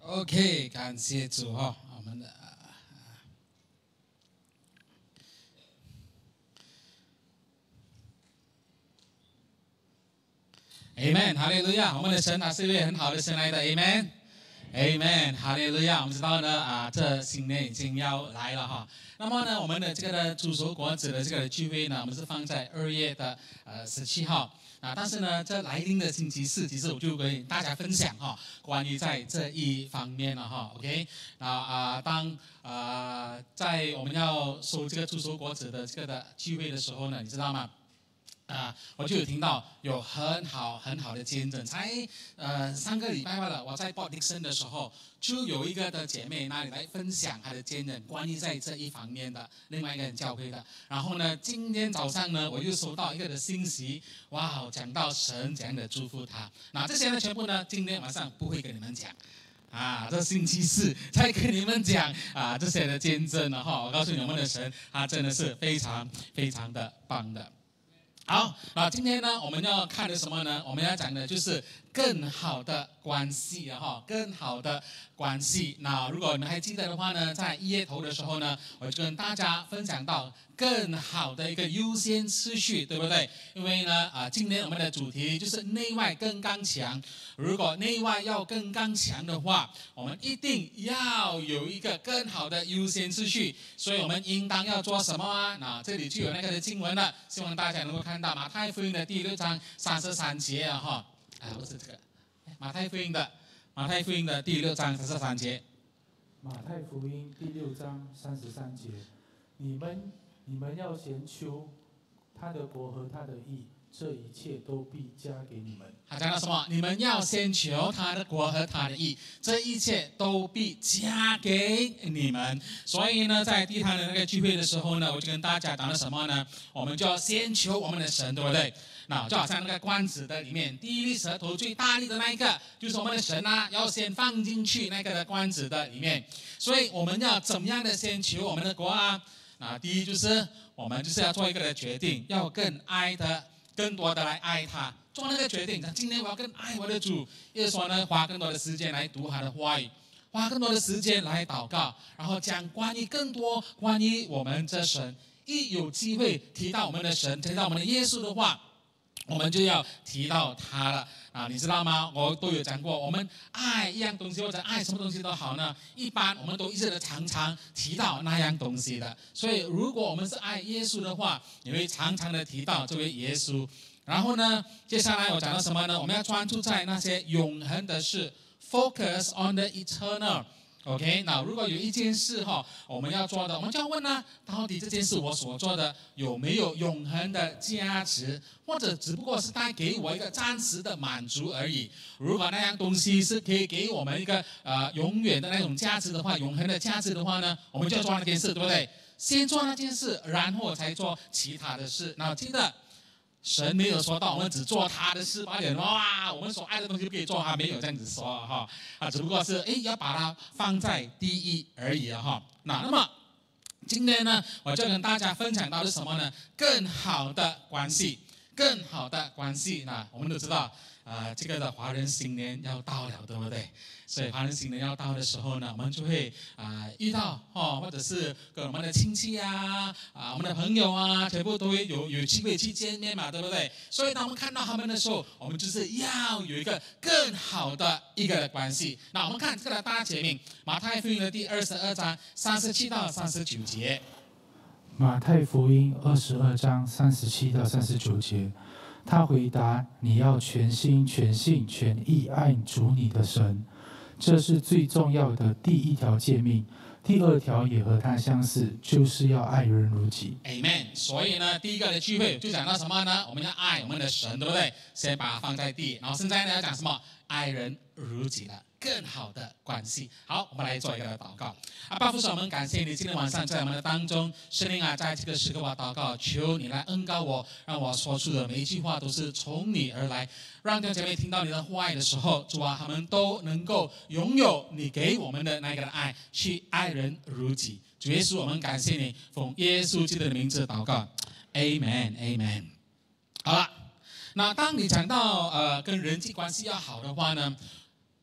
OK， 感谢主哈，我们的Amen， 哈利路亚，我们的神他是一位很好的神来的 Amen。Amen， 哈利路亚！我们知道呢，这新年已经要来了哈。那么呢，我们的这个煮熟果子的这个聚会呢，我们是放在2月的17号啊。但是呢，这来临的星期四，其实我就跟大家分享哈，关于在这一方面了哈。OK， 在我们要收这个煮熟果子的这个的聚会的时候呢，你知道吗？我就有听到有很好的见证，才3个礼拜罢了。我在 Port Dickson 的时候，就有一个的姐妹那里来分享她的见证，关于在这一方面的另外一个教会的。然后呢，今天早上呢，我又收到一个的信息，哇，讲到神怎样的祝福她。那这些呢，全部呢，今天晚上不会跟你们讲。这星期四才跟你们讲这些的见证了哈。我告诉你，我们的神他真的是非常非常的棒的。好，那今天呢，我们要看的什么呢？我们要讲的就是更好的关系哈，更好的关系。那如果你们还记得的话呢，在1月头的时候呢，我就跟大家分享到更好的一个优先次序，对不对？因为呢，今天我们的主题就是内外更刚强。如果内外要更刚强的话，我们一定要有一个更好的优先次序。所以我们应当要做什么啊？那这里就有那个的经文了，希望大家能够看到马太福音的第6章33节啊哈，不是这个，马太福音的第6章33节。 马太福音第6章33节，你们要先求他的国和他的义，这一切都必加给你们。 他讲到什么？你们要先求他的国和他的义，这一切都必加给你们。所以呢，在地坛的那个聚会的时候呢，我就跟大家讲了什么呢？我们就要先求我们的神，对不对？那就好像那个罐子的里面，第一粒舌头最大力的那一个，就是我们的神啊，要先放进去那个的罐子的里面。所以我们要怎么样的先求我们的国啊？第一就是我们就是要做一个的决定，要更多的来爱他，做那个决定。今天我要更爱我的主，也就是说呢，花更多的时间来读他的话语，花更多的时间来祷告，然后讲更多关于我们这神。一有机会提到我们的神，提到我们的耶稣的话，我们就要提到他了你知道吗？我都有讲过，我们爱一样东西或者爱什么东西都好呢，一般我们都一直的常常提到那样东西的。所以如果我们是爱耶稣的话，你会常常的提到这位耶稣。然后呢，接下来我讲到什么呢？我们要专注在那些永恒的事 ，focus on the eternal。OK， 那如果有一件事我们要做的，我们就要问到底这件事我所做的有没有永恒的价值，或者只不过是带给我一个暂时的满足而已。如果那样东西是可以给我们一个永远的那种价值的话，永恒的价值的话呢，我们就要做那件事，对不对？先做那件事，然后才做其他的事。那记得。神没有说到我们只做他的事罢了，哇！我们所爱的东西不可以做，他没有这样子说只不过是要把它放在第一而已那么今天呢，我就跟大家分享到的是什么呢？更好的关系，更好的关系。那我们都知道这个的华人新年要到了，对不对？所以华人新年要到的时候呢，我们就会遇到或者是跟我们的亲戚我们的朋友全部都会有机会去见面嘛，对不对？所以当我们看到他们的时候，我们就是要有一个更好的一个关系。那我们看这个大节命，马太福音的第22章37到39节。 马太福音22章37到39节。他回答：你要全心、全性、全意爱主你的神，这是最重要的第一条诫命。第2条也和它相似，就是要爱人如己。 Amen。所以呢，第一个的聚会就讲到什么呢？我们要爱我们的神，对不对？先把它放在第一，然后现在呢要讲什么？爱人如己了。更好的关系。好，我们来做一个祷告。爸父神，我们感谢你今天晚上在我们的当中，圣灵在这个时刻我祷告，求你来恩膏我，让我说出的每一句话都是从你而来，让弟兄姐妹听到你的话语的时候，主他们都能够拥有你给我们的那个爱，去爱人如己。主耶稣，我们感谢你，奉耶稣基督的名字祷告 ，Amen Amen。好了，那当你讲到跟人际关系要好的话呢？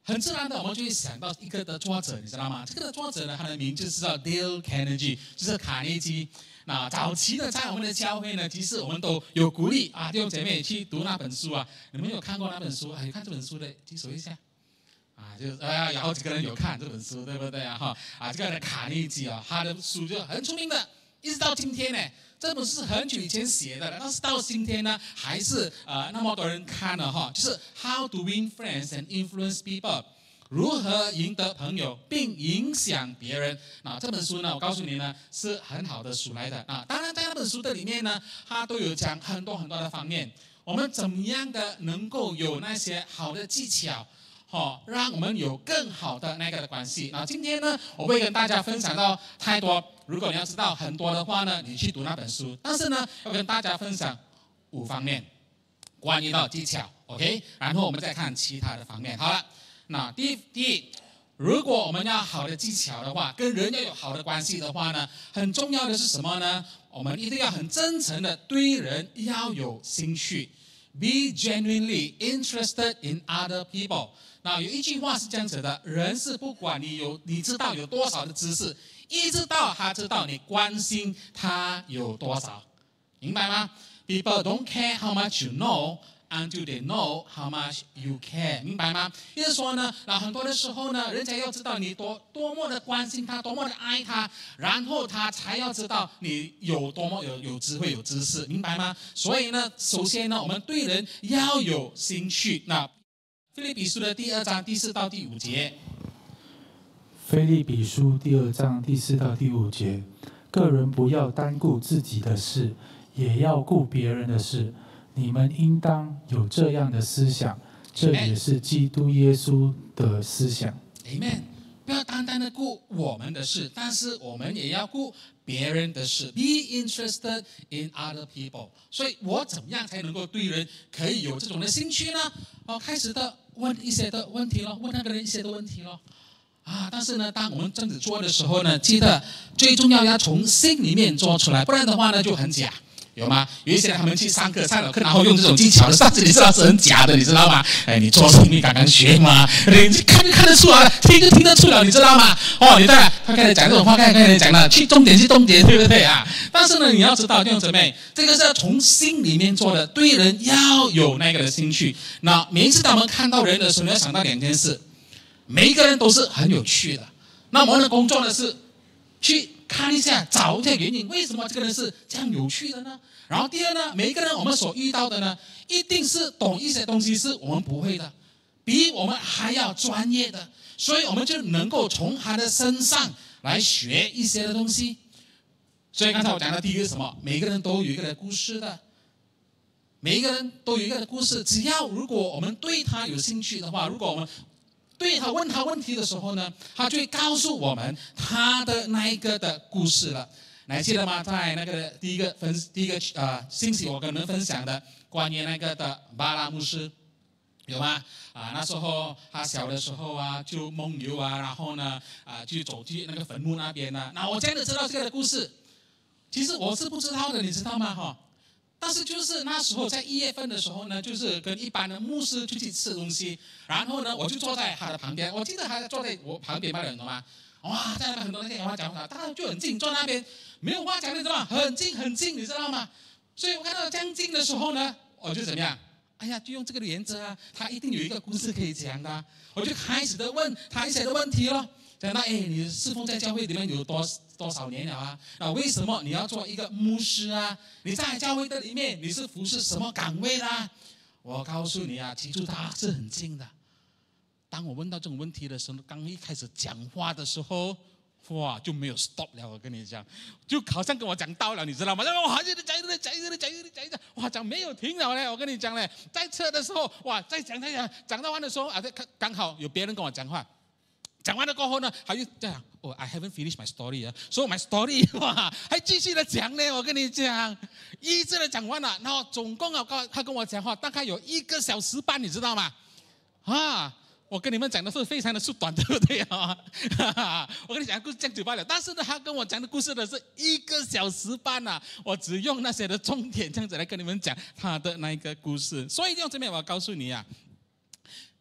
很自然的，我们就会想到一个的作者，你知道吗？这个的作者呢，他的名字是叫 Dale Carnegie， 就是卡内基。那早期的在我们的教会呢，其实我们都有鼓励弟兄姐妹去读那本书啊。你们有看过那本书？有看这本书的举手一下。就是有好几个人有看这本书，对不对啊？这个卡内基他的书就很出名的，一直到今天呢。这本书是很久以前写的了，但是到今天呢，还是那么多人看了就是 How to Win Friends and Influence People， 如何赢得朋友并影响别人。那这本书呢，我告诉你呢，是很好的书来的。当然在那本书的里面呢，它都有讲很多很多的方面，我们怎么样的能够有那些好的技巧。让我们有更好的那个的关系。那今天呢，我会跟大家分享到太多。如果你要知道很多的话呢，你去读那本书。但是呢，要跟大家分享5方面关于到技巧 ，OK？ 然后我们再看其他的方面。好了，那第一，如果我们要好的技巧的话，跟人要有好的关系的话呢，很重要的是什么呢？我们一定要很真诚的对人要有兴趣 ，be genuinely interested in other people。那有一句话是这样子的：人是不管你知道有多少的知识，一直到他知道你关心他有多少，明白吗 ？People don't care how much you know until they know how much you care， 明白吗？意思说呢，很多的时候呢，人家要知道你多么的关心他，多么的爱他，然后他才要知道你有多么有智慧、有知识，明白吗？所以呢，首先呢，我们对人要有兴趣。那腓立比书的第2章第4到第5节。 腓立比书第2章第4到第5节，个人不要单顾自己的事，也要顾别人的事。你们应当有这样的思想，这也是基督耶稣的思想。 Amen。不要单单的顾我们的事，但是我们也要顾别人的事。Be interested in other people。所以我怎么样才能够对人可以有这种的兴趣呢？开始的问一些的问题咯，问那个人一些的问题咯。但是呢，当我们这样子做的时候呢，记得最重要要从心里面做出来，不然的话呢就很假。有吗？有一些他们去上课了课，然后用这种技巧的，上次你知道是很假的，你知道吗？你做生意刚刚学嘛，你看得出来，听得出来，你知道吗？你在他刚才讲这种话，刚才讲了，去重点，对不对啊？但是呢，你要知道，弟兄姊妹，这个是要从心里面做的，对人要有那个的兴趣。那每一次当我们看到人的时候，你要想到2件事，每一个人都是很有趣的。那我们的工作呢是去看一下，找一下原因，为什么这个人是这样有趣的呢？然后第二呢，每一个人我们所遇到的呢，一定是懂一些东西是我们不会的，比我们还要专业的，所以我们就能够从他的身上来学一些的东西。所以刚才我讲的第一个是什么？每个人都有一个的故事的，每一个人都有一个的故事。只要如果我们对他有兴趣的话，如果我们对他问他问题的时候呢，他就会告诉我们他的那一个的故事了。你还记得吗？在那个第一个信息我跟你们分享的关于那个的巴拉牧师，有吗？那时候他小的时候就梦游然后呢就走去那个坟墓那边那我真的知道这个的故事，其实我是不知道的，你知道吗？但是就是那时候在1月份的时候呢，就是跟一般的牧师去吃东西，然后呢我就坐在他的旁边，我记得他坐在我旁边吧，你懂吗？哇，在那边很多那些话讲话，当然就很近，坐那边没有话讲，你知道吗？很近，你知道吗？所以我看到这样近的时候呢，我就怎么样？哎呀，就用这个原则他一定有一个故事可以讲的，我就开始的问他一些的问题咯。讲到你侍奉在教会里面有多少年了那为什么你要做一个牧师你在教会的里面你是服侍什么岗位啦？我告诉你记住他是很近的。当我问到这种问题的时候，刚一开始讲话的时候，哇，就没有 stop 了。我跟你讲，就好像跟我讲到了，你知道吗？哇，一直讲，哇，讲没有停了嘞。我跟你讲嘞，在车的时候，哇，再讲到完的时候刚好有别人跟我讲话。讲完了过后呢，他就这样I haven't finished my story so my story 哇，还继续的讲呢。我跟你讲，一直的讲完了，然后总共他跟我讲话大概有1个小时半，你知道吗？我跟你们讲的是非常的缩短，对不对我跟你讲故事讲久罢了，但是呢，他跟我讲的故事呢是1个小时半我只用那些的重点这样子来跟你们讲他的那一个故事。所以弟兄姊妹，我要告诉你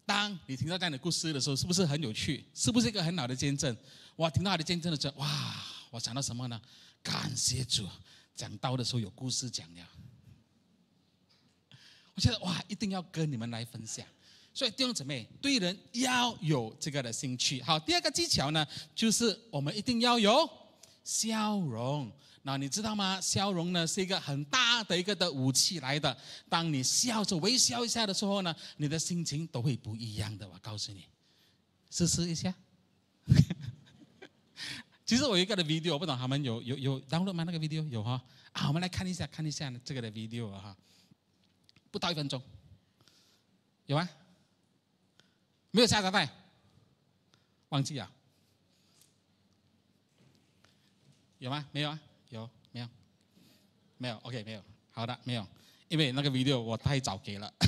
当你听到这样的故事的时候，是不是很有趣？是不是一个很好的见证？我听到他的见证的时候，哇，我想到什么呢？感谢主，讲道的时候有故事讲了。我觉得哇，一定要跟你们来分享。所以弟兄姊妹，对人要有这个的兴趣。好，第二个技巧呢，就是我们一定要有笑容。那你知道吗？笑容呢是一个很大的一个的武器来的。当你笑着微笑一下的时候呢，你的心情都会不一样的。我告诉你，试试一下。其实我有一个的 video， 我不懂他们有 download 吗？那个 video 有哈啊，我们来看一下这个的 video 哈，不到1分钟，有吗？没有下载带，忘记了，有吗？没有啊？有没有？没有 ，OK， 没有，好的，没有，因为那个 video 我太早给了，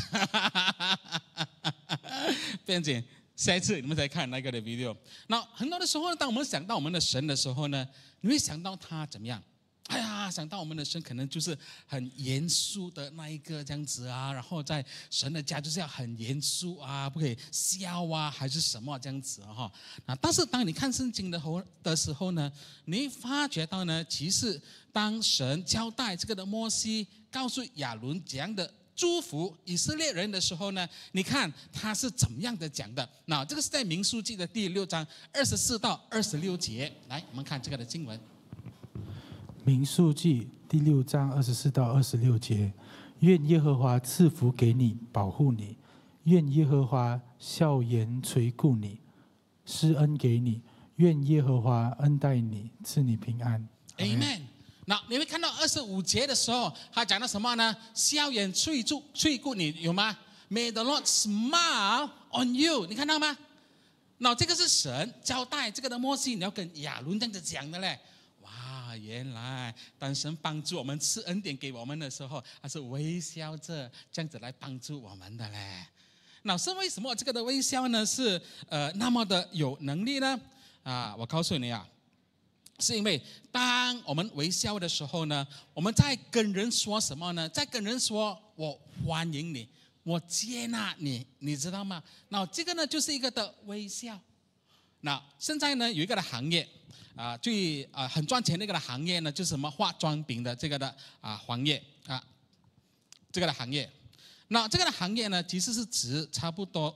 不要紧，下一次你们再看那个的 video。那很多的时候呢，当我们想到我们的神的时候呢，你会想到他怎么样？哎呀，想到我们的神可能就是很严肃的那一个这样子啊，然后在神的家就是要很严肃啊，不可以笑啊，还是什么这样子哈。但是当你看圣经的时候呢，你发觉到呢，其实当神交代这个的摩西告诉亚伦怎样的祝福以色列人的时候呢，你看他是怎么样的讲的。那这个是在民数记的第6章24到26节，来我们看这个的经文。 民数记第6章24到26节，愿耶和华赐福给你，保护你；愿耶和华笑颜垂顾你，施恩给你；愿耶和华恩待你，赐你平安。 Amen。那你会看到25节的时候，他讲到什么呢？笑颜垂顾你，有吗 ？May the Lord smile on you， 你看到吗？那这个是神交代这个的摩西，你要跟亚伦这样子讲的嘞。哇，原来当神帮助我们赐恩典给我们的时候，他是微笑着这样子来帮助我们的嘞。那是为什么这个的微笑呢是那么的有能力呢？我告诉你啊，是因为当我们微笑的时候呢，我们在跟人说什么呢？在跟人说我欢迎你，我接纳你，你知道吗？那这个呢就是一个的微笑。那现在呢有一个的行业很赚钱的一个的行业呢，就是什么化妆品的这个的行业这个的行业。那这个的行业呢，其实是值差不多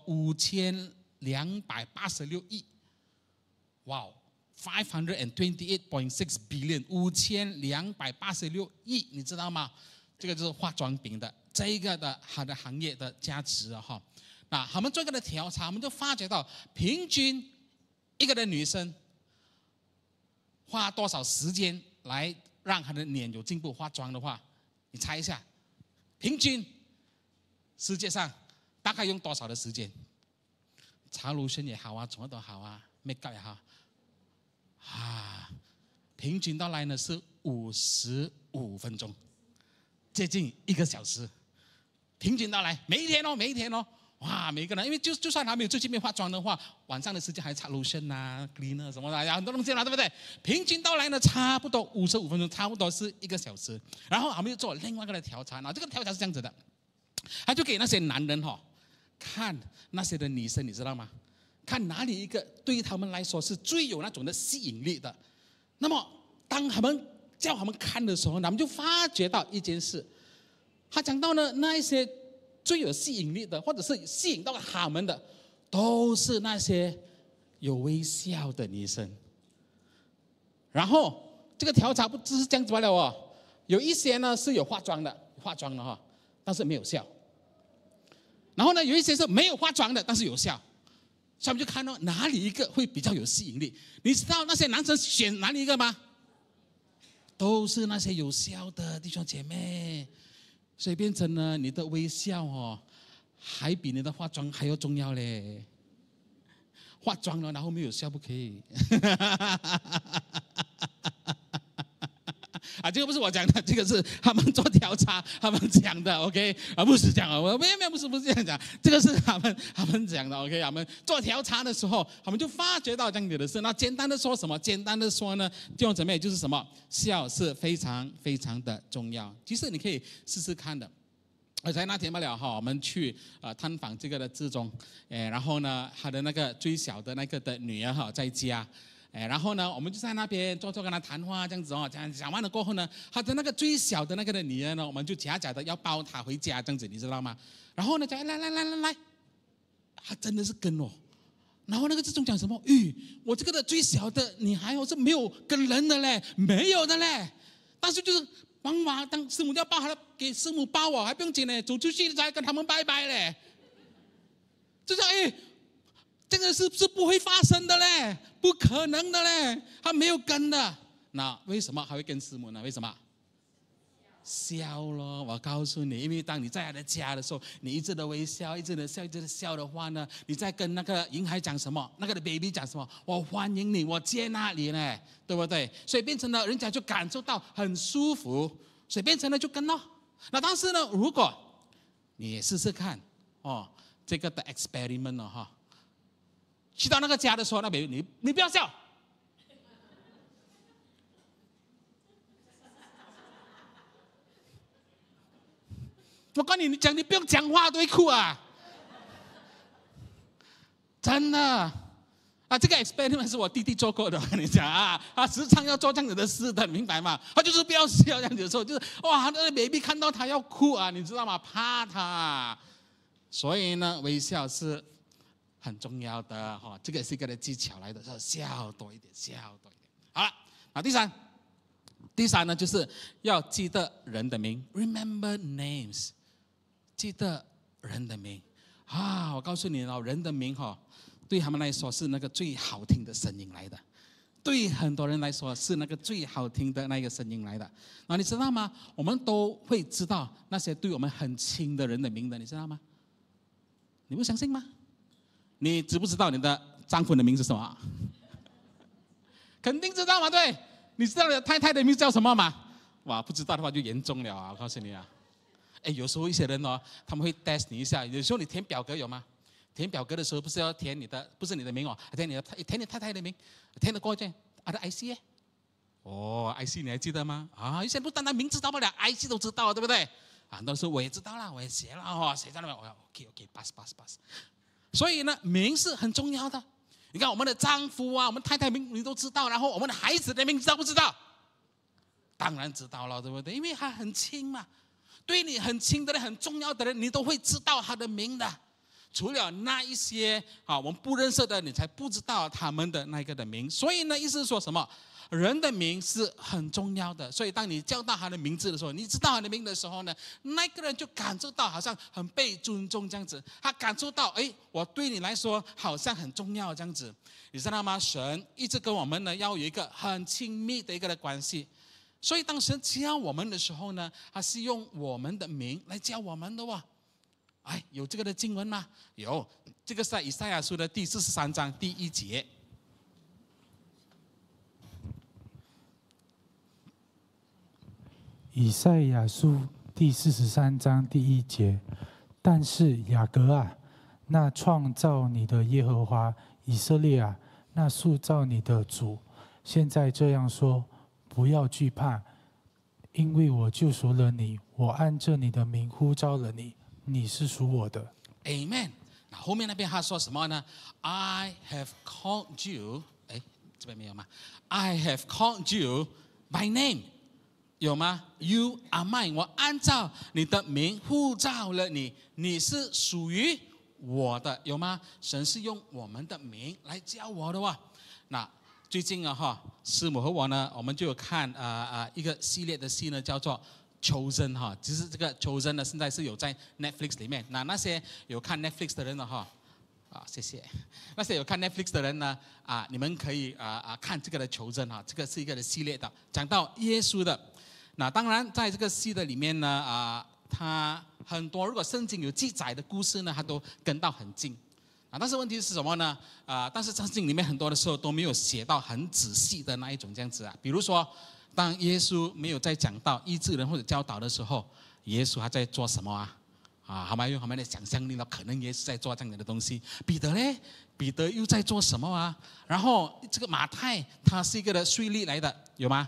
5286亿，哇，528.6 billion，5286亿，你知道吗？这个就是化妆品的这一个的它的行业的价值哈。那他们做一个的调查，我们就发觉到，平均一个的女生花多少时间来让她的脸有进步化妆的话，你猜一下，平均世界上大概用多少的时间？擦lotion也好啊，什么都好啊 ，make up 也好平均到来呢是55分钟，接近1个小时。平均到来，每一天哦，哇，每个人，因为就算他没有出去面化妆的话，晚上的时间还擦 lotion 啊 ，cleaner 什么的，很多东西啦，对不对？平均到来呢，差不多55分钟，差不多是1个小时。然后他们又做另外一个的调查，那这个调查是这样子的，他就给那些男人看那些的女生，你知道吗？看哪里一个对于他们来说是最有那种的吸引力的。那么当他们叫他们看的时候，他们就发觉到一件事，他讲到呢，那一些最有吸引力的，或者是吸引到他们的，都是那些有微笑的女生。然后这个调查不只是这样子罢了哦，有一些呢是有化妆的但是没有笑。然后呢，有一些是没有化妆的，但是有笑。所以我们就看到哪里一个会比较有吸引力。你知道那些男生选哪里一个吗？都是那些有笑的弟兄姐妹。所以变成呢，你的微笑还比你的化妆还要重要嘞。化妆了然后没有笑不可以。这个不是我讲的，这个是他们做调查他们讲的 ，OK， 不是这样没有不是这样讲，这个是他们讲的 ，OK， 他们做调查的时候，他们就发觉到这样子的事。那简单的说什么？简单的说呢，弟兄姊妹就是什么？笑是非常非常的重要。其实你可以试试看的。 而在那天罢了哈，我们去探访这个的志忠，然后呢，他的那个最小的那个的女儿哈在家，然后呢，我们就在那边坐跟他谈话这样子哦，讲完了过后呢，他的那个最小的那个的女儿呢，我们就假假的要抱她回家这样子，你知道吗？然后呢，讲来，他真的是跟哦。然后那个志忠讲什么？我这个的最小的女孩是没有跟人的嘞，没有的嘞，但是就是帮忙当师母要抱他，给师母抱我，还不用紧呢，走出去才跟他们拜拜嘞。就是这个是不会发生的嘞，不可能的嘞，他没有跟的。那为什么还会跟师母呢？为什么？笑咯，我告诉你，因为当你在他的家的时候，你一直的微笑，一直的笑，一直的笑的话呢，你在跟那个婴孩讲什么，那个的 baby 讲什么，我欢迎你，我接纳你呢，对不对？所以变成了人家就感受到很舒服，所以变成了就跟咯。那但是呢，如果你也试试看哦，这个的 experiment 哦哈，去到那个家的时候，那 baby 你不要笑。我跟你讲，你不用讲话都会哭啊！真的啊，这个 experiment 是我弟弟做过的，我跟你讲啊，他时常要做这样子的事的，明白吗？他就是不要笑这样子的时候，就是哇，那个 baby 看到他要哭啊，你知道吗？怕他，所以呢，微笑是很重要的哈，这个是一个的技巧来的，要笑多一点，笑多一点。好了，那第三呢，就是要记得人的名 ，remember names。记得人的名啊！我告诉你哦，人的名哈，对他们来说是那个最好听的声音来的，对很多人来说是那个最好听的那个声音来的。那你知道吗？我们都会知道那些对我们很亲的人的名的，你知道吗？你不相信吗？你知不知道你的丈夫的名是什么？肯定知道嘛，对？你知道你的太太的名字叫什么吗？哇，不知道的话就严重了啊！我告诉你啊。有时候一些人哦，他们会 test 你一下。有时候你填表格有吗？填表格的时候不是要填你的，不是你的名哦，填你太太的名，填得过去，的 IC 耶？哦 ，IC 你还记得吗？啊，有些人不单单名知道不了 ，IC 都知道，对不对？很多时候我也知道了，我也写了哦，写在那边，我要 OK，pass。所以呢，名是很重要的。你看我们的丈夫啊，我们太太名你都知道，然后我们的孩子的名知道不知道？当然知道了，对不对？因为他很亲嘛。对你很亲的人、很重要的人，你都会知道他的名的。除了那一些我们不认识的，你才不知道他们的那个的名。所以呢，意思是说什么？人的名是很重要的。所以当你叫到他的名字的时候，你知道他的名的时候呢，那个人就感受到好像很被尊重这样子。他感受到，我对你来说好像很重要这样子。你知道吗？神一直跟我们呢要有一个很亲密的一个的关系。所以当神教我们的时候呢，他是用我们的名来教我们的哇。有这个的经文吗？有，这个是在以赛亚书的第43章第1节。 以赛亚书第43章第1节，但是雅各啊，那创造你的耶和华，以色列啊，那塑造你的主，现在这样说。不要惧怕，因为我救赎了你，我按着你的名呼召了你，你是属我的。 Amen。那后面那边他说什么呢 ？I have called you， 这边没有吗 ？I have called you by name， 有吗 ？You are mine， 我按照你的名呼召了你，你是属于我的，有吗？神是用我们的名来叫我的哇。那最近师母和我呢，我们就有看一个系列的戏呢，叫做《Chosen》哈。其实这个《Chosen》呢，现在是有在 Netflix 里面。那些有看 Netflix 的人呢谢谢。那些有看 Netflix 的人呢你们可以看这个的《Chosen》哈，这个是一个的系列的，讲到耶稣的。那当然在这个戏的里面呢他很多如果圣经有记载的故事呢，他都跟到很近。但是问题是什么呢？但是圣经里面很多的时候都没有写到很仔细的那一种这样子比如说，当耶稣没有在讲到医治人或者教导的时候，耶稣他在做什么好吗？用他们的想象力呢，可能耶稣在做这样的东西。彼得呢？彼得又在做什么然后这个马太他是一个的税吏来的，有吗？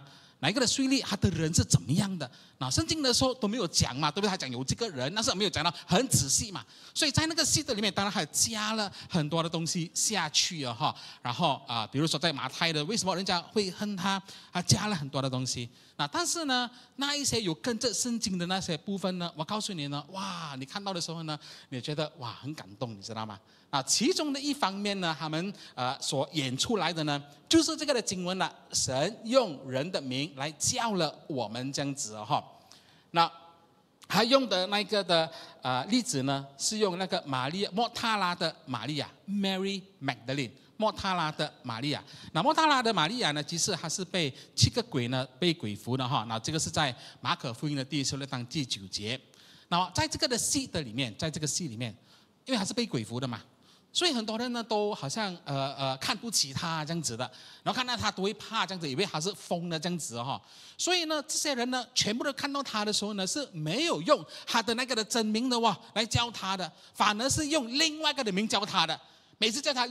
哪一个的税吏，他的人是怎么样的。那圣经的时候都没有讲嘛，对不对？他讲有这个人，但是没有讲到很仔细嘛。所以在那个戏的里面，当然还加了很多的东西下去哈。然后比如说在马太的，为什么人家会恨他？加了很多的东西。那但是呢，那一些有跟着圣经的那些部分呢，我告诉你呢，哇，你看到的时候呢，你觉得哇很感动，你知道吗？其中的一方面呢，他们所演出来的呢，就是这个的经文了，神用人的名来叫了我们这样子哈。那他用的那个的例子呢，是用那个玛利亚莫塔拉的玛利亚 Mary Magdalene。莫塔拉的玛利亚，那莫塔拉的玛利亚呢，其实她是被7个鬼呢被鬼附的哈。那这个是在马可福音的第16章第9节。那在这个的戏的里面，在这个戏里面，因为她是被鬼附的嘛，所以很多人呢都好像看不起她这样子的，然后看到她都会怕这样子，以为她是疯的这样子哈。所以呢，这些人呢，全部都看到她的时候呢，是没有用她的那个的真名的哇来教她的，反而是用另外一个的名教她的。每次叫他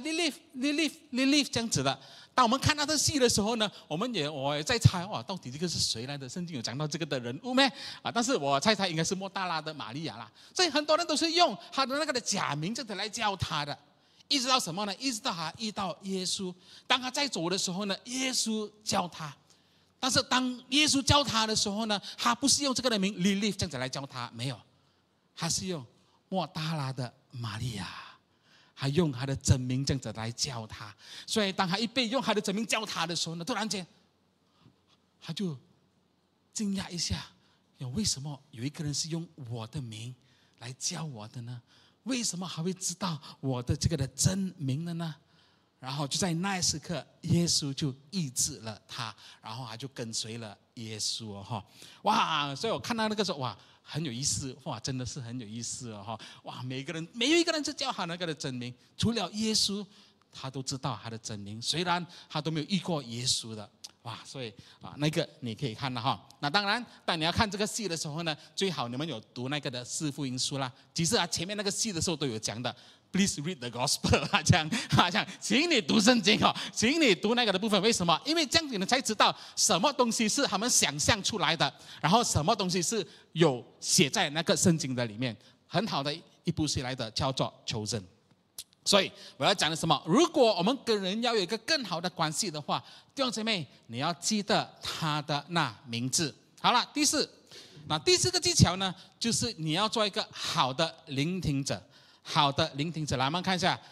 Lilith 这样子的。当我们看到这戏的时候呢，我也在猜哇，到底这个是谁来的？圣经有讲到这个的人物咩？但是我猜应该是莫大拉的玛利亚啦。所以很多人都是用他的那个的假名这样子来叫他的，一直到什么呢？一直到他遇到耶稣，当他在走的时候呢，耶稣叫他。但是当耶稣叫他的时候呢，他不是用这个的名 Lilith 这样子来叫他，没有，他是用莫大拉的玛利亚。还用他的真名这样子来叫他，所以当他一被用他的真名叫他的时候呢，突然间他就惊讶一下，为什么有一个人是用我的名来叫我的呢？为什么还会知道我的这个的真名的呢？然后就在那一时刻，耶稣就医治了他，然后他就跟随了耶稣哈。哇！所以我看到那个时候，哇，很有意思，哇，真的是很有意思哈。哇，没有一个人是叫他那个的真名，除了耶稣，他都知道他的真名，虽然他都没有遇过耶稣的。哇，所以那个你可以看了哈。那当然，当你要看这个戏的时候呢，最好你们有读那个的四福音书啦。其实前面那个戏的时候都有讲的。Please read the gospel 这样，请你读圣经请你读那个的部分。为什么？因为这样子你才知道什么东西是他们想象出来的，然后什么东西是有写在那个圣经的里面。很好的一部戏来的，叫做《求证》。所以我要讲的什么？如果我们跟人要有一个更好的关系的话，弟兄姐妹，你要记得他的那名字。好了，第四个技巧呢，就是你要做一个好的聆听者。好的聆听者，来我们看一下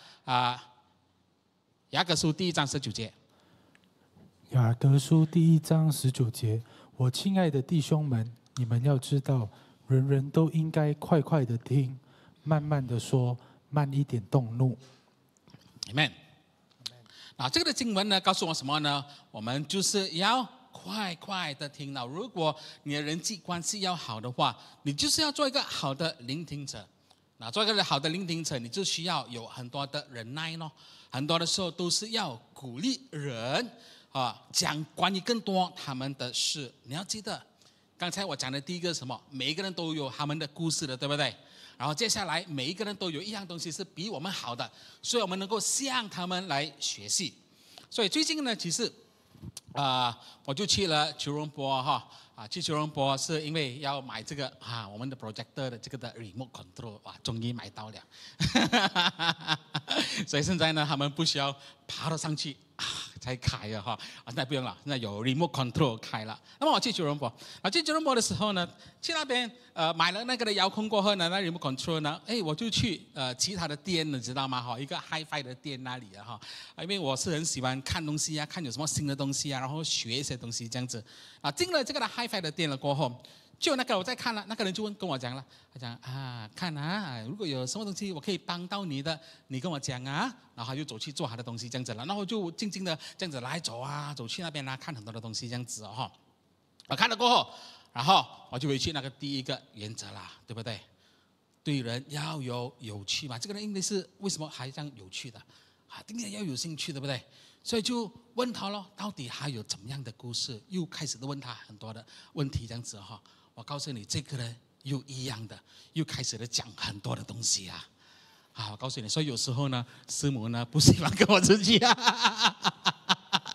雅各书第1章19节。 雅各书第1章19节，我亲爱的弟兄们，你们要知道，人人都应该快快的听，慢慢的说，慢一点动怒。 Amen。这个的经文呢，告诉我什么呢？我们就是要快快的听了。如果你的人际关系要好的话，你就是要做一个好的聆听者。做一个好的聆听者，你就需要有很多的忍耐咯。很多的时候都是要鼓励人讲关于更多他们的事。你要记得，刚才我讲的第一个什么？每一个人都有他们的故事的，对不对？然后接下来每一个人都有一样东西是比我们好的，所以我们能够向他们来学习。所以最近呢，其实我就去了吉隆坡去吉隆坡是因为要买这个我们的 projector 的这个的 remote control， 哇，终于买到了。所以现在呢，他们不需要爬到上去才开了现在不用了，现在有 remote control 开了。那么我去吉隆坡，去吉隆坡的时候呢，去那边买了那个的遥控过后呢，那 remote control 呢，我就去其他的店，你知道吗？一个 Hi-Fi 的店那里因为我是很喜欢看东西看有什么新的东西然后学一些东西这样子进了这个的 Hi-Fi 的店了过后，就那个我在看了，那个人就跟我讲了，他讲看如果有什么东西我可以帮到你的，你跟我讲然后他就走去做他的东西这样子了，然后就静静的这样子来走去那边看很多的东西这样子我看了过后，然后我就回去那个第一个原则啦，对不对？对人要有趣嘛，这个人应该是为什么还这样有趣的应该要有兴趣，对不对？所以就问他咯，到底还有怎么样的故事？又开始问他很多的问题这样子我告诉你，这个人又一样的，又开始了讲很多的东西我告诉你，所以有时候呢，师母呢不喜欢跟我出去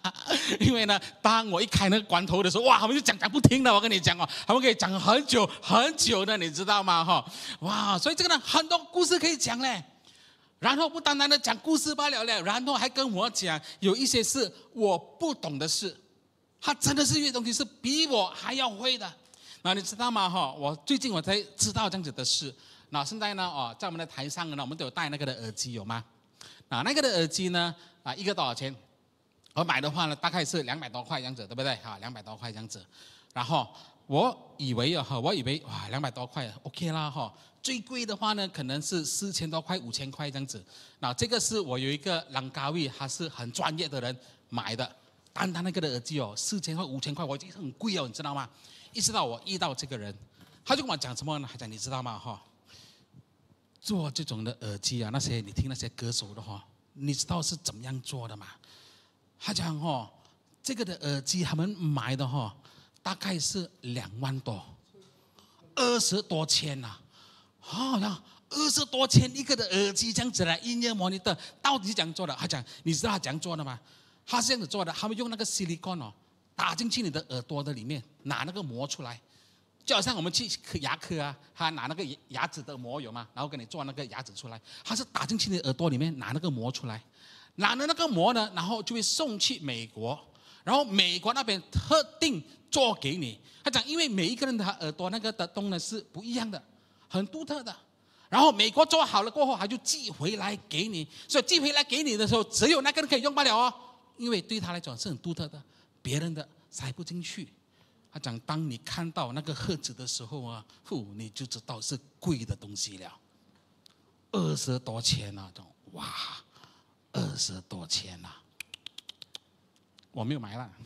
因为呢，当我一开那个关头的时候，哇，他们就讲不停的，我跟你讲哦，他们可以讲很久很久的，你知道吗？哇，所以这个呢，很多故事可以讲嘞。然后不单单的讲故事罢了嘞，然后还跟我讲有一些是我不懂的事，他真的是有些东西是比我还要会的。那你知道吗？我最近我才知道这样子的事。那现在呢，在我们的台上呢，我们都有戴那个的耳机，有吗？那个的耳机呢，一个多少钱？我买的话呢，大概是200多块这样子，对不对？200多块这样子。然后我以为哇，200多块 OK 啦最贵的话呢，可能是4000多块、5000块这样子。那这个是我有一个朗高位，他是很专业的人买的，单单那个的耳机4000块、5000块，我觉得很贵你知道吗？一直到我遇到这个人，他就跟我讲什么呢？他讲你知道吗？做这种的耳机那些你听那些歌手的你知道是怎么样做的吗？他讲这个的耳机他们买的大概是2万多，20多千呐。20多千一个的耳机这样子来音乐模拟的，到底是怎样做的？他讲，你知道他怎样做的吗？他是这样子做的，他们用那个 silicone 打进去你的耳朵的里面，拿那个膜出来，就好像我们去牙科他拿那个牙齿的膜有吗？然后给你做那个牙齿出来，他是打进去你的耳朵里面拿那个膜出来，拿了那个膜呢，然后就会送去美国，然后美国那边特定做给你。他讲，因为每一个人的耳朵那个的洞呢是不一样的。很独特的，然后美国做好了过后，他就寄回来给你，所以寄回来给你的时候，只有那个人可以用不了因为对他来讲是很独特的，别人的塞不进去。他讲，当你看到那个盒子的时候你就知道是贵的东西了，20多千哇，20多千我没有买了。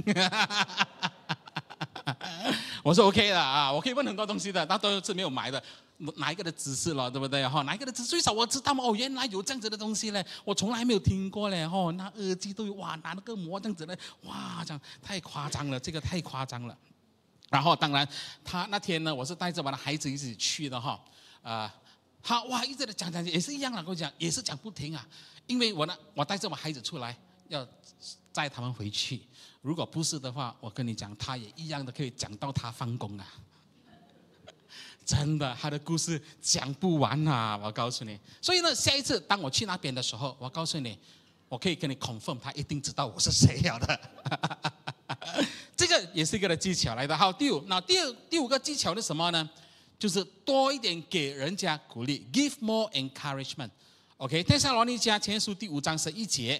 我说 OK 的我可以问很多东西的，但都是没有买的。哪一个的知识了，对不对哪一个的知识最少我知道嘛原来有这样子的东西嘞，我从来没有听过嘞那耳机都有拿那个膜这样子嘞，哇，这样太夸张了，这个太夸张了。然后当然他那天呢，我是带着我的孩子一起去的他一直的讲也是一样跟我讲，也是讲不停因为我带着我孩子出来要载他们回去，如果不是的话，我跟你讲，他也一样的可以讲到他放工真的，他的故事讲不完我告诉你。所以呢，下一次当我去那边的时候，我告诉你，我可以跟你 confirm， 他一定知道我是谁了的。这个也是一个的技巧来的。好，第五个技巧是什么呢？就是多一点给人家鼓励 ，give more encouragement。OK， 帖撒罗尼迦前书第5章11节。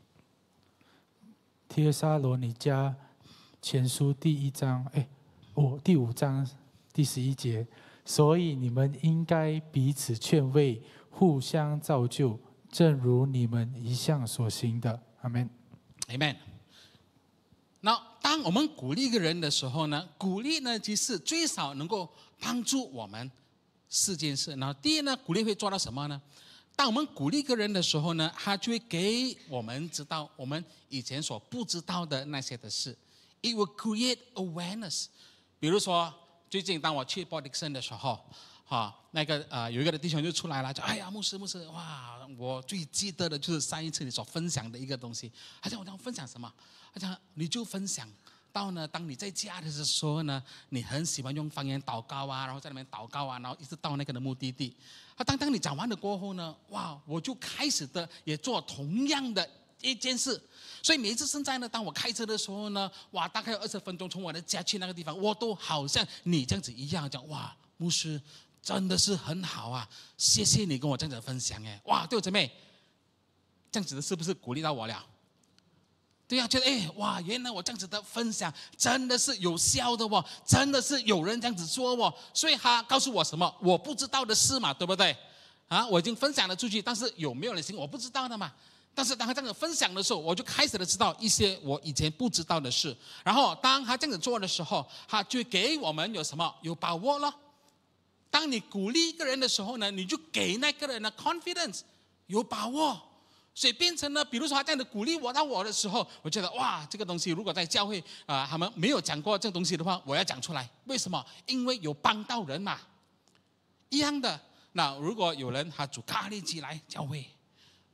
帖撒罗尼迦前书第5章第11节，所以你们应该彼此劝慰，互相造就，正如你们一向所行的。阿们。 Amen。那当我们鼓励一个人的时候呢，鼓励呢其实最少能够帮助我们4件事。然后第一呢，鼓励会做到什么呢？当我们鼓励一个人的时候呢，他就会给我们知道我们以前所不知道的那些的事。It will create awareness。比如说，最近当我去 Bodixon 的时候，那个有一个的弟兄就出来了，就哎呀，牧师，哇，我最记得的就是上一次你所分享的一个东西。他讲我分享什么？他讲你就分享到呢，当你在家的时候呢，你很喜欢用方言祷告然后在那边祷告然后一直到那个的目的地。当你讲完了过后呢，哇，我就开始的也做同样的一件事。所以每一次现在呢，当我开车的时候呢，哇，大概有20分钟从我的家去那个地方，我都好像你这样子一样讲，哇，牧师真的是很好谢谢你跟我这样子分享哇，弟兄姊妹，这样子的是不是鼓励到我了？对觉得哇，原来我这样子的分享真的是有效的真的是有人这样子说所以他告诉我什么我不知道的事嘛，对不对我已经分享了出去，但是有没有人信我不知道的嘛。但是当他这样子分享的时候，我就开始的知道一些我以前不知道的事。然后当他这样子做的时候，他就给我们有什么有把握了。当你鼓励一个人的时候呢，你就给那个人的 confidence 有把握。所以变成了，比如说他这样的鼓励我的时候，我觉得哇，这个东西如果在教会他们没有讲过这个东西的话，我要讲出来。为什么？因为有帮到人嘛。一样的，那如果有人他煮咖喱鸡来教会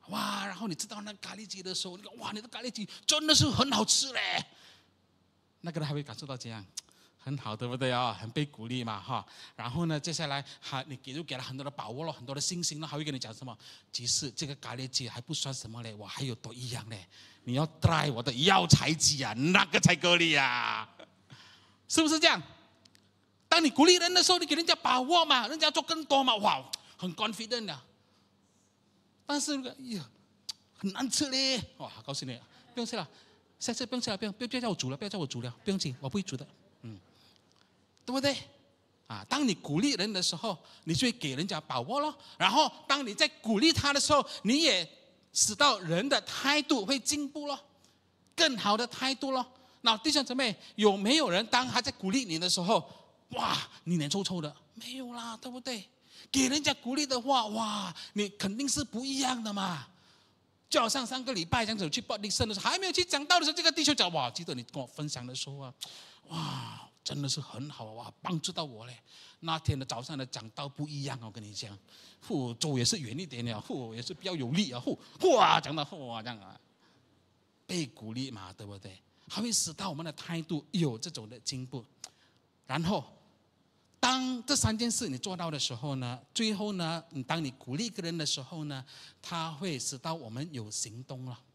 哇，然后你知道那咖喱鸡的时候，哇，你的咖喱鸡真的是很好吃嘞。那个人还会感受到这样，很好，对不对啊？很被鼓励嘛，哈。然后呢，接下来你给了很多的把握了，很多的信心了，还会跟你讲什么？其实这个咖喱鸡还不算什么嘞，我还有多一样嘞。你要 try 我的药材鸡啊，那个才够力啊，是不是这样？当你鼓励人的时候，你给人家把握嘛，人家做更多嘛，哇，很 confident 的。但是很难吃嘞，哇！告诉你，不用吃了，下次不用吃了，不要叫我煮了，不要叫我煮了，不用紧，我不会煮的，对不对？啊，当你鼓励人的时候，你就会给人家把握咯。然后，当你在鼓励他的时候，你也使到人的态度会进步咯，更好的态度咯。那弟兄姊妹，有没有人当他在鼓励你的时候，哇，你脸臭臭的？没有啦，对不对？给人家鼓励的话，哇，你肯定是不一样的嘛。就好像上个礼拜这样子去报立圣的时候，还没有去讲道的时候，这个弟兄讲，哇，记得你跟我分享的时候啊，哇，真的是很好啊，哇，帮助到我嘞。那天的早上的讲道不一样，我跟你讲，走也是远一点了，也是比较有力啊，哇，讲到哇这样啊，被鼓励嘛，对不对？还会使到我们的态度有这种的进步，然后。当这3件事你做到的时候呢，最后呢，当你鼓励一个人的时候呢，他会使到我们有行动了。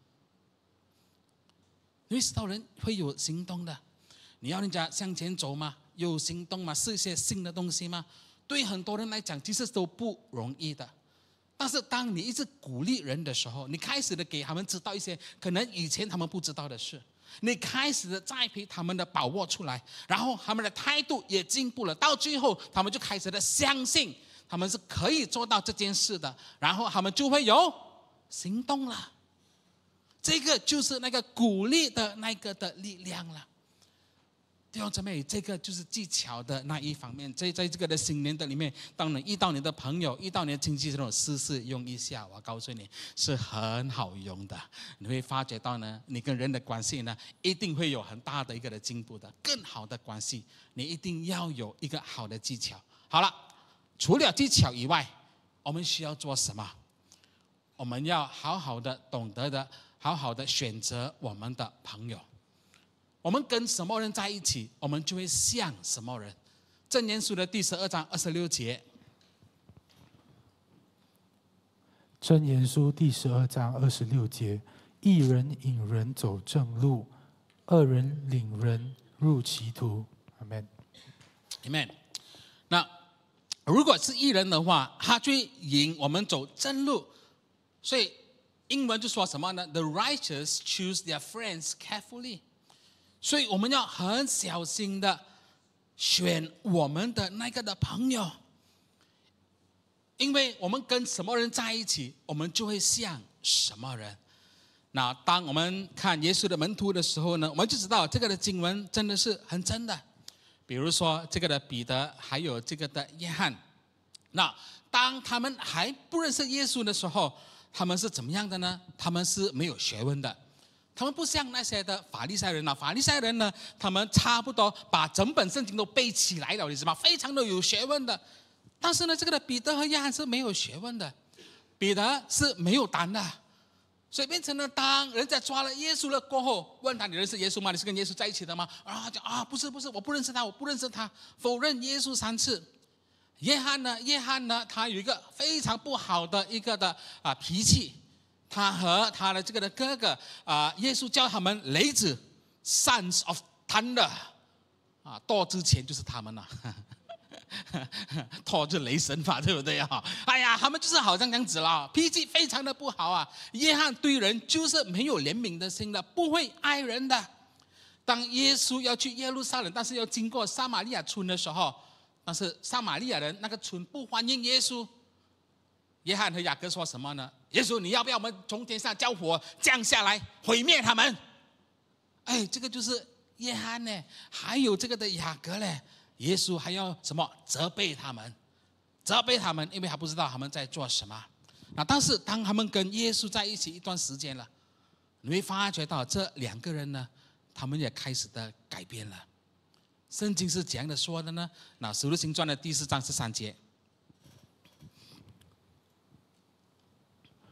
你会使到人会有行动的。你要人家向前走吗？有行动吗？试一些新的东西吗？对很多人来讲，其实都不容易的。但是当你一直鼓励人的时候，你开始的给他们知道一些可能以前他们不知道的事。你开始的栽培他们的把握出来，然后他们的态度也进步了，到最后他们就开始的相信他们是可以做到这件事的，然后他们就会有行动了。这个就是那个鼓励的那个的力量了。弟兄姊妹，这个就是技巧的那一方面。在这个的新年的里面，当你遇到你的朋友、遇到你的亲戚这种试用一下，我告诉你是很好用的。你会发觉到呢，你跟人的关系呢，一定会有很大的一个的进步的，更好的关系。你一定要有一个好的技巧。好了，除了技巧以外，我们需要做什么？我们要好好的懂得的，好好的选择我们的朋友。我们跟什么人在一起，我们就会像什么人。箴言书的第12章26节。 箴言书第12章26节：一人引人走正路，二人领人入歧途。阿们。 阿们。那如果是一人的话，他就会引我们走正路。所以英文就说什么呢 ？The righteous choose their friends carefully。所以我们要很小心的选我们的那个的朋友，因为我们跟什么人在一起，我们就会像什么人。那当我们看耶稣的门徒的时候呢，我们就知道这个的经文真的是很真的。比如说这个的彼得，还有这个的约翰。那当他们还不认识耶稣的时候，他们是怎么样的呢？他们是没有学问的。他们不像那些的法利赛人啊，法利赛人呢，他们差不多把整本圣经都背起来了，你知道吗？非常的有学问的。但是呢，这个的彼得和约翰是没有学问的，彼得是没有胆的，所以变成了当人家抓了耶稣了过后，问他你认识耶稣吗？你是跟耶稣在一起的吗？他讲不是，我不认识他，我不认识他，否认耶稣3次。约翰呢，他有一个非常不好的一个的脾气。他和他的这个的哥哥耶稣叫他们雷子 ，Sons of Thunder， 堕之前就是他们了，堕就雷神法，对不对啊？哎呀，他们就是好像这样子了，脾气非常的不好啊。约翰对人就是没有怜悯的心的，不会爱人的。当耶稣要去耶路撒冷，但是要经过撒玛利亚村的时候，但是撒玛利亚人那个村不欢迎耶稣。约翰和雅各说什么呢？耶稣，你要不要我们从天上叫火降下来毁灭他们？哎，这个就是约翰呢，还有这个的雅各呢。耶稣还要什么？责备他们，因为他不知道他们在做什么。那但是当他们跟耶稣在一起一段时间了，你会发觉到这2个人呢，他们也开始的改变了。圣经是怎样的说的呢？那使徒行传的第4章13节。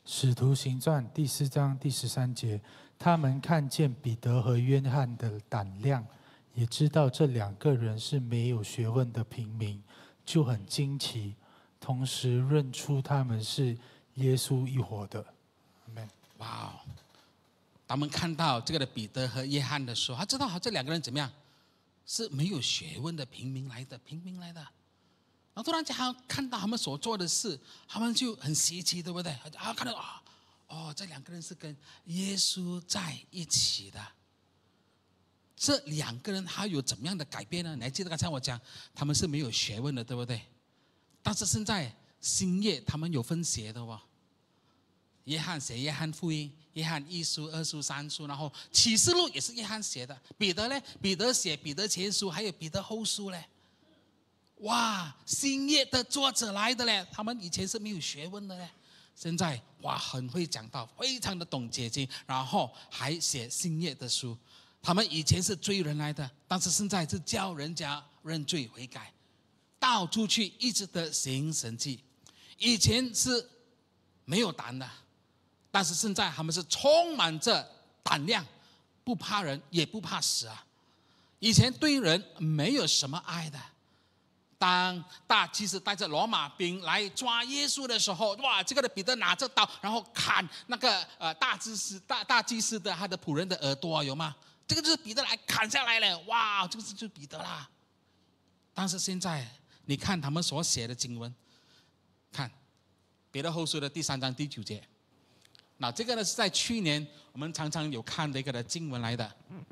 使徒行传第4章第13节，他们看见彼得和约翰的胆量，也知道这2个人是没有学问的平民，就很惊奇，同时认出他们是耶稣一伙的。Amen。 哇哦！他们看到这个的彼得和约翰的时候，他知道这2个人怎么样，是没有学问的平民来的。然后突然间看到他们所做的事，他们就很稀奇，对不对？看到这2个人是跟耶稣在一起的。这2个人他有怎么样的改变呢？你还记得刚才我讲他们是没有学问的，对不对？但是现在新约他们有分写的哦。约翰写约翰福音，约翰1书、2书、3书，然后启示录也是约翰写的。彼得呢？彼得写彼得前书，还有彼得后书嘞。哇，新约的作者来的嘞，他们以前是没有学问的嘞，现在哇很会讲道，非常的懂解经，然后还写新约的书。他们以前是罪人来的，但是现在是叫人家认罪悔改，到处去一直的行神迹。以前是没有胆的，但是现在他们是充满着胆量，不怕人也不怕死啊。以前对人没有什么爱的，当大祭司带着罗马兵来抓耶稣的时候，哇，这个的彼得拿着刀，然后砍那个大祭司的他的仆人的耳朵，有吗？这个就是彼得来砍下来了，哇，这个就是彼得啦。但是现在你看他们所写的经文，看彼得后书的第3章第9节，那这个呢是在去年我们常常有看的一个的经文来的。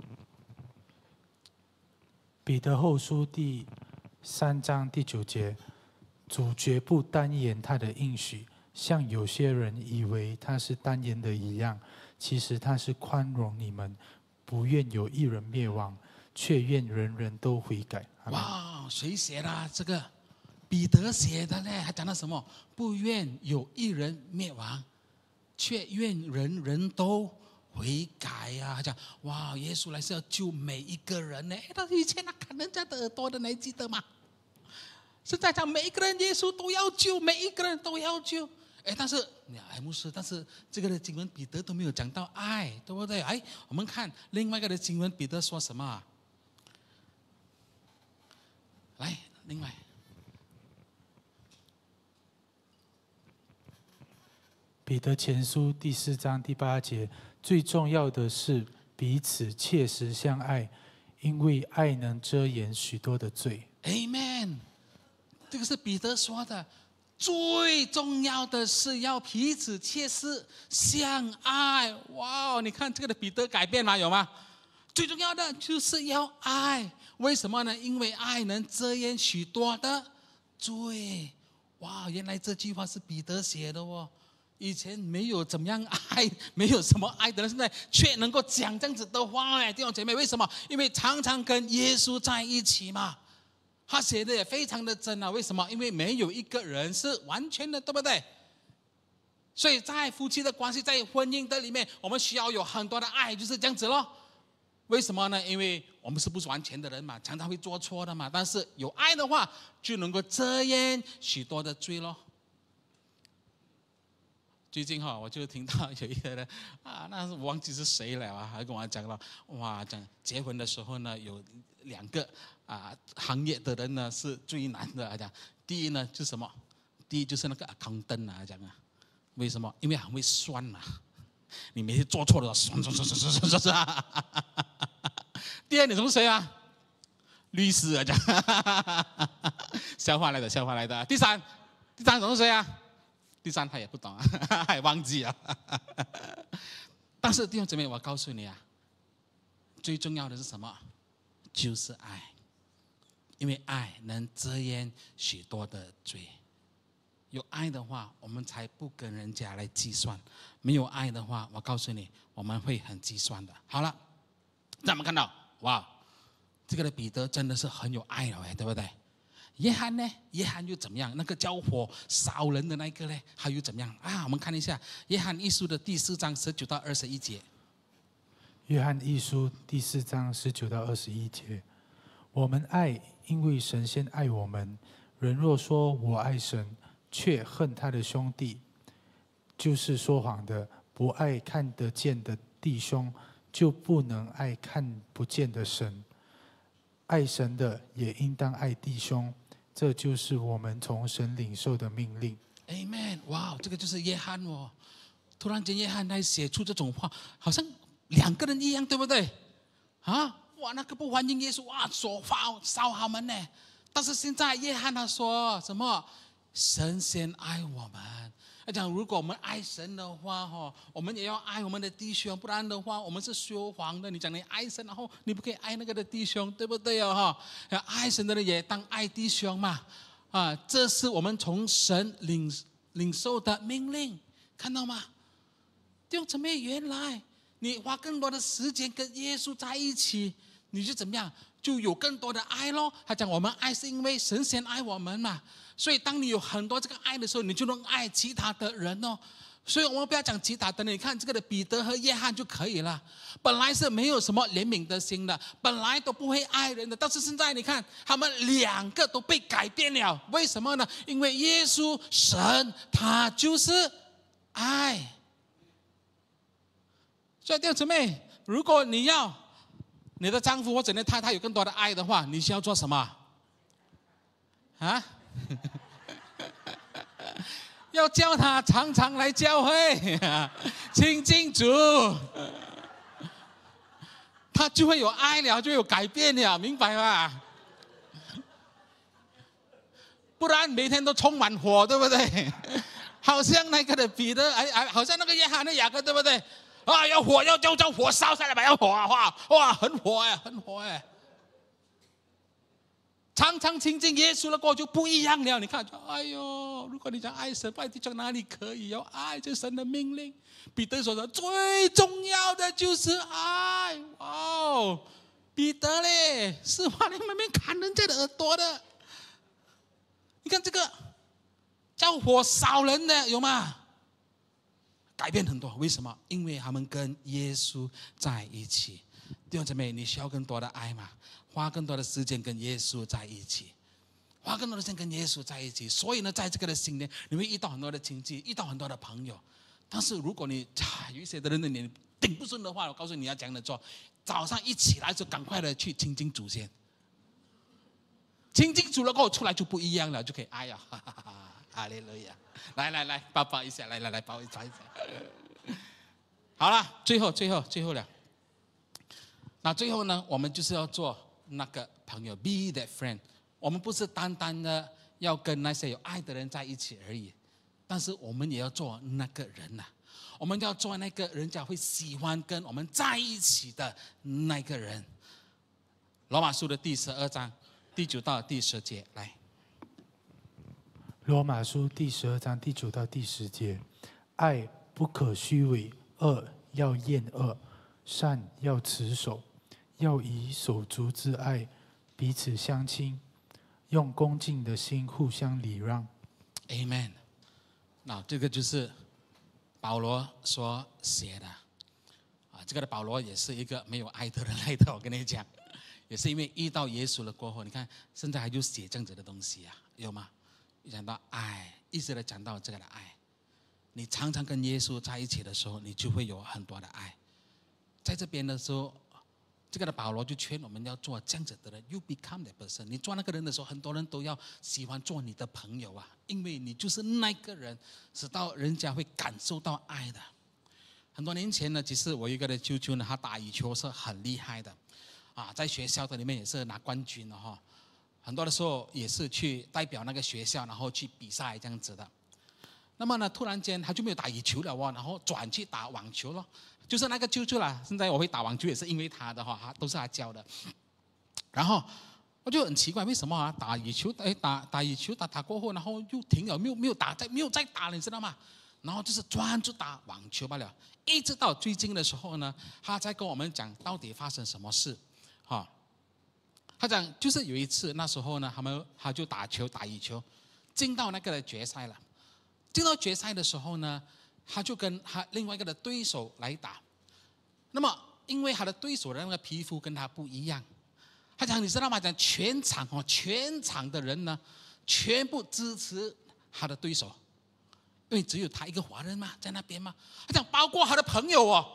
彼得后书第3章第9节，主绝不单言他的应许，像有些人以为他是单言的一样，其实他是宽容你们，不愿有一人灭亡，却愿人人都悔改。 哇，谁写的？这个彼得写的嘞，还讲到什么？不愿有一人灭亡，却愿人人都悔改呀！他讲哇，耶稣来是要救每一个人呢。但是以前他砍人家的耳朵的，你还记得吗？现在讲每一个人耶稣都要救，每一个人都要救。但是牧师，但是这个的经文彼得都没有讲到爱，对不对？我们看另外一个的经文，彼得说什么啊？来，另外彼得前书第4章第8节，最重要的是彼此切实相爱，因为爱能遮掩许多的罪。 Amen， 这个是彼得说的。最重要的是要彼此切实相爱。哇，你看这个的彼得改变了有吗？最重要的就是要爱，为什么呢？因为爱能遮掩许多的罪。哇，原来这句话是彼得写的哦。以前没有怎么样爱，没有什么爱的人，现在却能够讲这样子的话嘞，弟兄姐妹，为什么？因为常常跟耶稣在一起嘛。他写的也非常的真啊，为什么？因为没有一个人是完全的，对不对？所以在夫妻的关系，在婚姻的里面，我们需要有很多的爱，就是这样子咯。为什么呢？因为我们不是完全的人嘛，常常会做错的嘛。但是有爱的话，就能够遮掩许多的罪咯。最近我就听到有一个人那是我忘记是谁了啊，还跟我讲了，哇，讲结婚的时候呢，有2个行业的人呢是最难的，讲第一呢就是什么？第一就是那个accountant啊，讲为什么？因为很会算嘛，你每次做错了算。第二你从谁啊？律师啊，讲笑话来的。第三从谁啊？第3他也不懂还忘记了。但是弟兄姊妹，我告诉你最重要的是什么？就是爱，因为爱能遮掩许多的罪。有爱的话，我们才不跟人家来计算；没有爱的话，我告诉你，我们会很计算的。好了，让我们看到，哇，这个的彼得真的是很有爱了，对不对？约翰呢？约翰又怎么样？那个交火烧人的那个呢？他又怎么样我们看一下约翰一书的第4章19到21节。 约翰一书第4章19到21节，我们爱，因为神先爱我们。人若说我爱神，却恨他的兄弟， 就是说谎的。不爱看得见的弟兄，就不能爱看不见的神。爱神的也应当爱弟兄，这就是我们从神领受的命令。 Amen！ 哇，这个就是约翰哦。突然间，约翰来写出这种话，好像两个人一样，对不对？啊，哇，那个不欢迎耶稣，哇，烧他们呢。但是现在约翰他说什么？神先爱我们。他讲，如果我们爱神的话，我们也要爱我们的弟兄，不然的话，我们是说谎的。你讲你爱神，然后你不可以爱那个的弟兄，对不对哦？爱神的人也当爱弟兄嘛。啊，这是我们从神领受的命令，看到吗？弟兄姊妹，原来你花更多的时间跟耶稣在一起，你就怎么样，就有更多的爱咯。他讲我们爱是因为神先爱我们嘛，所以当你有很多这个爱的时候，你就能爱其他的人哦。所以我们不要讲其他的人，你看这个的彼得和约翰就可以了。本来是没有什么怜悯的心的，本来都不会爱人的，但是现在你看他们两个都被改变了。为什么呢？因为耶稣神他就是爱。所以弟兄姊妹，如果你要你的丈夫或者你的太太有更多的爱的话，你需要做什么啊？要叫他常常来教会亲近主，他就会有爱了，就会有改变了，明白吗？不然每天都充满火，对不对？好像那个的彼得，好像那个约翰的雅各，对不对？啊，要火，要叫火烧下来吧，要火啊！哇，很火哎，很火哎。常常亲近耶稣了过后就不一样了。你看，哎呦，如果你讲爱神，爱弟兄哪里可以？要爱这神的命令。彼得说的最重要的就是爱。哇哦，彼得嘞，是往你们面砍人家的耳朵的。你看这个叫火烧人的有吗？改变很多，为什么？因为他们跟耶稣在一起。弟兄姊妹，你需要更多的爱嘛？花更多的时间跟耶稣在一起，花更多的时间跟耶稣在一起。所以呢，在这个的新年，你会遇到很多的亲戚，遇到很多的朋友。但是如果你有一些的人你顶不顺的话，我告诉你要这样的做：早上一起来就赶快的去亲近主先，亲近主了过后出来就不一样了，就可以爱呀，哈哈哈，哈利路亚！来，抱一下，来，抱一下。好了，最后了。那最后呢，我们就是要做那个朋友 ，be that friend。我们不是单单的要跟那些有爱的人在一起而已，但是我们也要做那个人呐。我们要做那个人家会喜欢跟我们在一起的那个人。罗马书的第12章第9到第10节，来。 罗马书第12章第9到第10节，爱不可虚伪，恶要厌恶，善要持守，要以手足之爱彼此相亲，用恭敬的心互相礼让。 Amen。 那这个就是保罗所写的这个的保罗也是一个没有爱的人来的，我跟你讲，也是因为遇到耶稣了过后，你看现在还就写这样子的东西啊，有吗？一讲到爱，一直的讲到这个的爱，你常常跟耶稣在一起的时候，你就会有很多的爱。在这边的时候，这个的保罗就劝我们要做这样子的人 ，You become that person。你做那个人的时候，很多人都要喜欢做你的朋友啊，因为你就是那个人，使到人家会感受到爱的。很多年前呢，其实我一个的舅舅呢，他打羽球是很厉害的，在学校的里面也是拿冠军的哈。很多的时候也是去代表那个学校，然后去比赛这样子的。那么呢，突然间他就没有打羽球了然后转去打网球了。就是那个舅舅啦，现在我会打网球也是因为他的哈，都是他教的。然后我就很奇怪，为什么打羽球，打羽球打过后，然后又停了，没有再打了，你知道吗？然后就是专注打网球罢了。一直到最近的时候呢，他在跟我们讲到底发生什么事，他讲就是有一次那时候呢，他就打羽球，进到那个决赛了。进到决赛的时候呢，他就跟他另外一个的对手来打。那么因为他的对手的那个皮肤跟他不一样，他讲你知道吗？讲全场的人呢，全部支持他的对手， 因为只有他一个华人嘛，在那边嘛。他讲包括他的朋友哦，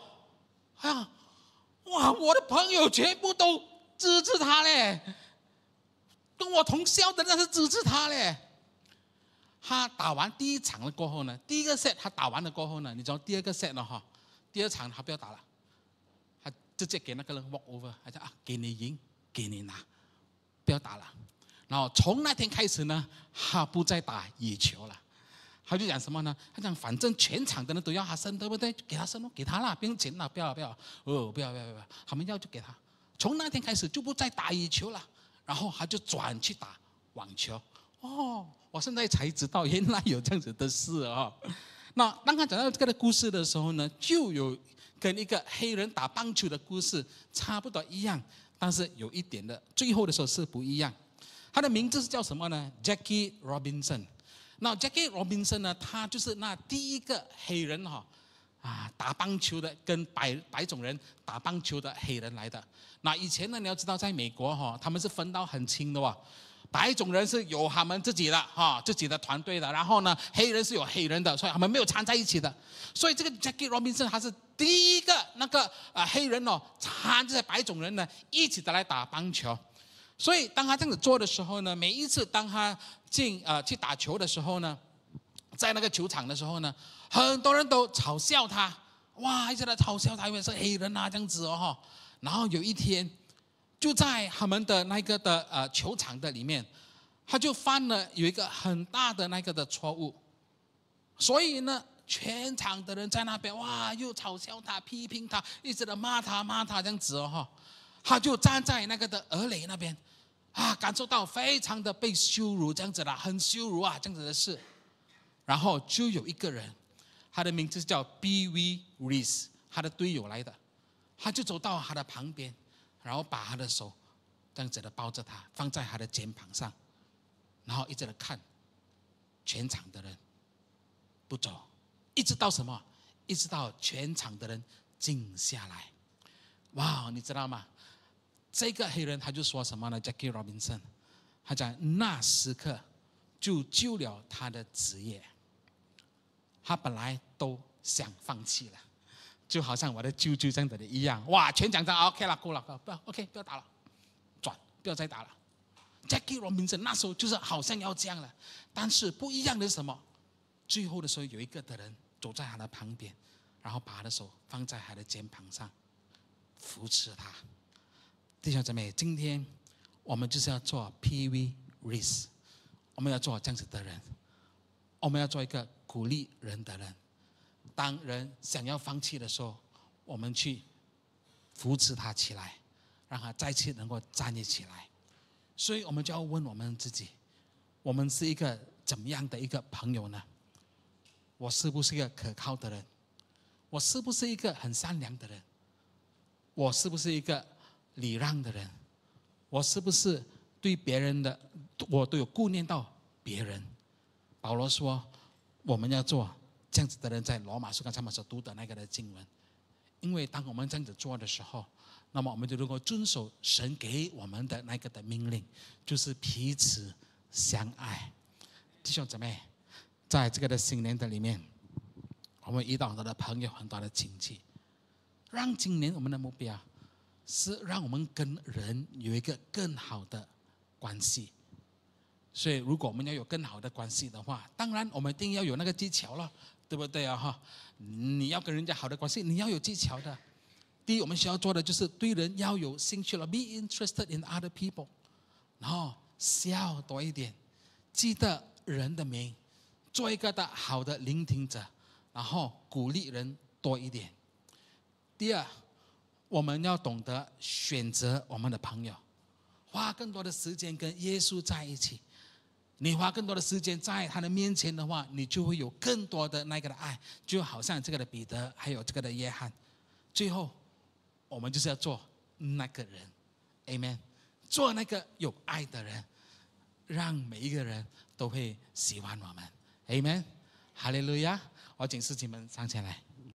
哇，我的朋友全部都支持他嘞，跟我同校的那是支持他嘞。他打完第一场了过后呢，第一个 set 他打完了过后呢，你知道第二个 set 呢哈，第二场他不要打了，他直接给那个人 walk over， 他讲给你赢，给你拿，不要打了。然后从那天开始呢，他不再打羽球了。他就讲什么呢？他讲反正全场的人都要他升，对不对？就给他升咯，给他啦，不用钱了，不要，不要，他们要就给他。从那天开始就不再打羽球了，然后他就转去打网球。我现在才知道原来有这样子的事哦。那当他讲到这个故事的时候呢，就有跟一个黑人打棒球的故事差不多一样，但是有一点的最后的时候是不一样。他的名字是叫什么呢 ？Jackie Robinson。那 Jackie Robinson 呢，他就是那第一个黑人打棒球的，跟白种人打棒球的黑人来的。那以前呢，你要知道，在美国他们是分到很清的白种人是有他们自己的自己的团队的，然后呢，黑人是有黑人的，所以他们没有掺在一起的。所以这个 Jackie Robinson 他是第一个那个黑人掺着白种人呢一起的来打棒球。所以当他这样子做的时候呢，每一次当他去打球的时候呢，在那个球场的时候呢，很多人都嘲笑他，哇，一直在嘲笑他，因为是黑人这样子然后有一天，就在他们的那个的球场的里面，他就犯了有一个很大的那个的错误，所以呢，全场的人在那边哇，又嘲笑他、批评他，一直的骂他这样子他就站在那个的耳垒那边感受到非常的被羞辱这样子很羞辱这样子的事。然后就有一个人，他的名字叫 B.V. Reese， 他的队友来的，他就走到他的旁边，然后把他的手这样子的抱着他，放在他的肩膀上，然后一直的看全场的人不走，一直到什么？一直到全场的人静下来。哇，你知道吗？这个黑人他就说什么呢 ？Jackie Robinson， 他讲那时刻就救了他的职业。他本来都想放弃了，就好像我的舅舅这样子的一样。哇，全场上 OK 了，够了，不要 OK， 不要打了，转，不要再打了。Jackie Robinson 那时候就是好像要这样了，但是不一样的是什么？最后的时候有一个的人走在他的旁边，然后把他的手放在他的肩膀上，扶持他。弟兄姊妹，今天我们就是要做 P.V. Reese， 我们要做这样子的人，我们要做一个鼓励人的人。当人想要放弃的时候，我们去扶持他起来，让他再次能够站立起来。所以我们就要问我们自己，我们是一个怎么样的一个朋友呢？我是不是一个可靠的人？我是不是一个很善良的人？我是不是一个礼让的人？我是不是对别人的我都有顾念到别人？保罗说我们要做这样子的人，在罗马书刚才我们所读的那个的经文。因为当我们这样子做的时候，那么我们就能够遵守神给我们的那个的命令，就是彼此相爱。弟兄姊妹，在这个的新年的里面，我们遇到很多的朋友，很多的亲戚，让今年我们的目标是让我们跟人有一个更好的关系。所以如果我们要有更好的关系的话，当然我们一定要有那个技巧了，对不对你要跟人家好的关系，你要有技巧的。第一，我们需要做的就是对人要有兴趣了 ，be interested in other people， 然后笑多一点，记得人的名，做一个的好的聆听者，然后鼓励人多一点。第二，我们要懂得选择我们的朋友，花更多的时间跟耶稣在一起。你花更多的时间在他的面前的话，你就会有更多的那个的爱，就好像这个的彼得，还有这个的约翰。最后，我们就是要做那个人 ，Amen， 做那个有爱的人，让每一个人都会喜欢我们 ，Amen， 哈利路亚！我请事情们上前来。